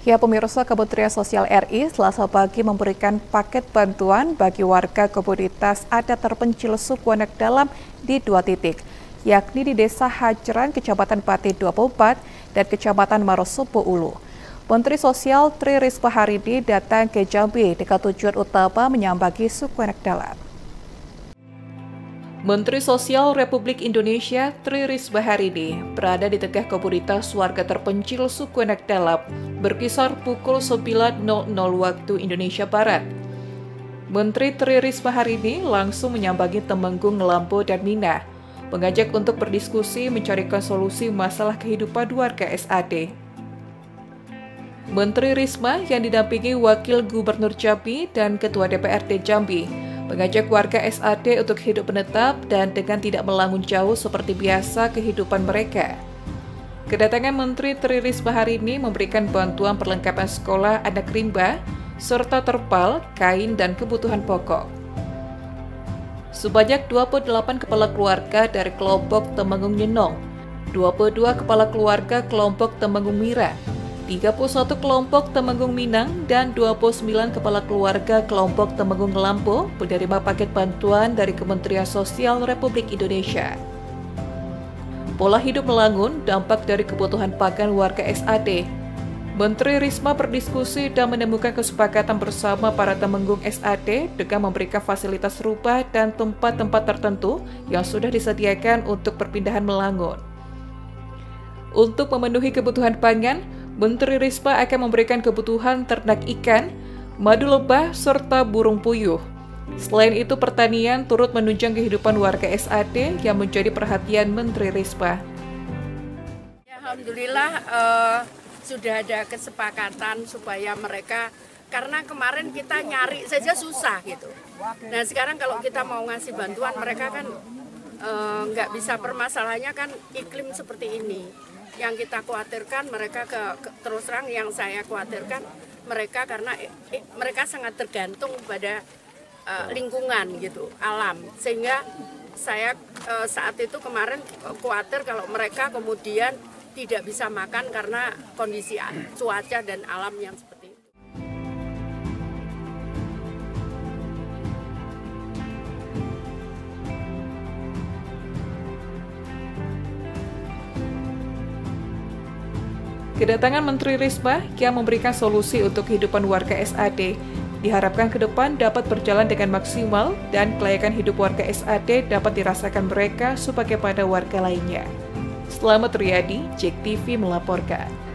Ya, pemirsa, Kementerian Sosial RI Selasa pagi memberikan paket bantuan bagi warga komoditas adat terpencil suku Anak Dalam di 2 titik, yakni di Desa Hajran, Kecamatan Pati 24, dan Kecamatan Marosupo Ulu. Menteri Sosial Tri Risma hari ini datang ke Jambi dengan tujuan utama menyambangi suku Anak Dalam. Menteri Sosial Republik Indonesia Tri Risma hari ini berada di tengah komunitas warga terpencil suku Anak Dalam berkisar pukul 9.00 waktu Indonesia Barat. Menteri Tri Risma hari ini langsung menyambangi Temenggung, Lambo, dan Mina, mengajak untuk berdiskusi mencarikan solusi masalah kehidupan warga SAD. Menteri Risma yang didampingi Wakil Gubernur Jambi dan Ketua DPRD Jambi mengajak warga SAD untuk hidup menetap dan dengan tidak melangun jauh seperti biasa kehidupan mereka. Kedatangan Menteri Tri Risma hari ini memberikan bantuan perlengkapan sekolah anak rimba, serta terpal, kain, dan kebutuhan pokok. Sebanyak 28 kepala keluarga dari kelompok Temenggung Nyenong, 22 kepala keluarga kelompok Temenggung Mira, 31 kelompok Temenggung Minang, dan 29 kepala keluarga kelompok Temenggung Lambo menerima paket bantuan dari Kementerian Sosial Republik Indonesia. Pola hidup melangun dampak dari kebutuhan pakan warga SAD. Menteri Risma berdiskusi dan menemukan kesepakatan bersama para Temenggung SAD dengan memberikan fasilitas rumah dan tempat-tempat tertentu yang sudah disediakan untuk perpindahan melangun. Untuk memenuhi kebutuhan pangan, Menteri Risma akan memberikan kebutuhan ternak ikan, madu lebah, serta burung puyuh. Selain itu, pertanian turut menunjang kehidupan warga SAD yang menjadi perhatian Menteri Risma. Alhamdulillah sudah ada kesepakatan supaya mereka, karena kemarin kita nyari saja susah gitu. Nah sekarang kalau kita mau ngasih bantuan mereka kan nggak bisa, permasalahannya kan iklim seperti ini. Yang kita khawatirkan mereka terus terang yang saya khawatirkan mereka karena mereka sangat tergantung pada lingkungan gitu, alam, sehingga saya saat itu kemarin khawatir kalau mereka kemudian tidak bisa makan karena kondisi cuaca dan alam yang seperti itu. Kedatangan Menteri Risma yang memberikan solusi untuk kehidupan warga SAD diharapkan ke depan dapat berjalan dengan maksimal dan kelayakan hidup warga SAD dapat dirasakan mereka sebagaimana warga lainnya. Selamat Riyadi, JEK TV melaporkan.